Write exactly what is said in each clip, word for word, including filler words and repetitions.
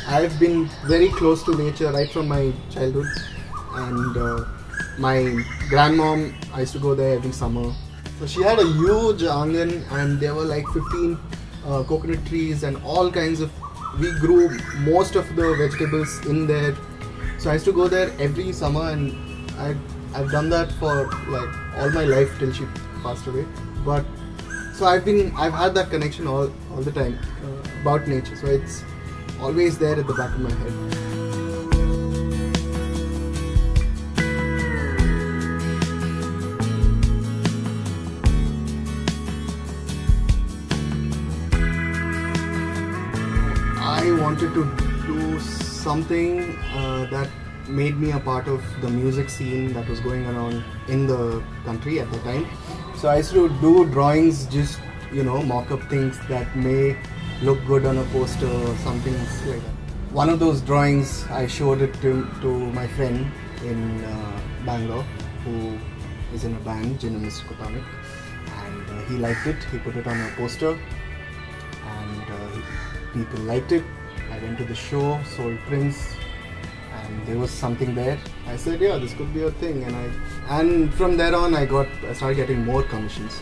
I've been very close to nature right from my childhood, and uh, my grandmom, I used to go there every summer. So she had a huge angan, and there were like fifteen uh, coconut trees and all kinds of. We grew most of the vegetables in there. So I used to go there every summer, and I I've done that for like all my life till she passed away. But so I've been I've had that connection all all the time uh, about nature. So it's always there at the back of my head. I wanted to do something uh, that made me a part of the music scene that was going around in the country at the time. So I used to do drawings, just, you know, mock up things that may look good on a poster or something like that. One of those drawings, I showed it to, to my friend in uh, Bangalore, who is in a band, Genius Kotamic, and uh, he liked it. He put it on a poster, and uh, he, people liked it. I went to the show, sold prints, and there was something there. I said, yeah, this could be a thing, and I and from there on, I got I started getting more commissions.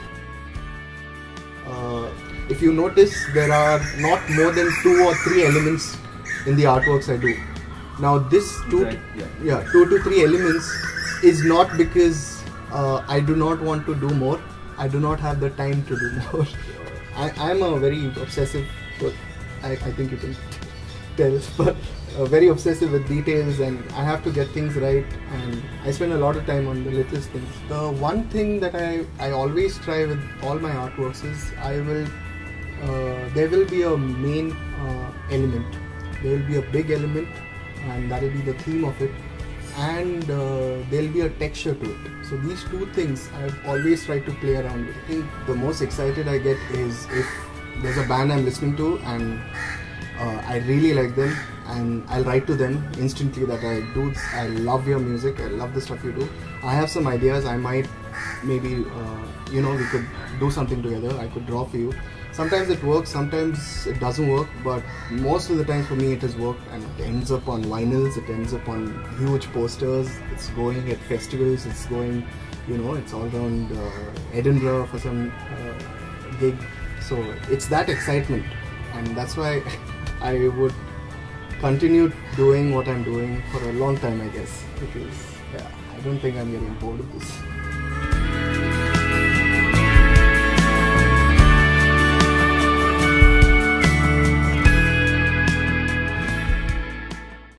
Uh, if you notice, there are not more than two or three elements in the artworks I do. Now, this two, right, yeah. yeah, two to three elements is not because uh, I do not want to do more. I do not have the time to do more. I am a very obsessive, but I, I think you can tell, but uh, very obsessive with details, and I have to get things right, and I spend a lot of time on the littlest things. The one thing that I, I always try with all my artworks is I will, uh, there will be a main uh, element. There will be a big element, and that will be the theme of it, and uh, there will be a texture to it. So these two things I've always tried to play around with. I think the most excited I get is if there's a band I'm listening to and uh, I really like them, and I'll write to them instantly that I do, I love your music, I love the stuff you do. I have some ideas, I might maybe, uh, you know, we could do something together, I could draw for you. Sometimes it works, sometimes it doesn't work, but most of the time for me it has worked, and it ends up on vinyls, it ends up on huge posters, it's going at festivals, it's going, you know, it's all around uh, Edinburgh for some uh, gig. So it's that excitement, and that's why I would continue doing what I'm doing for a long time, I guess, because yeah, I don't think I'm getting bored of this.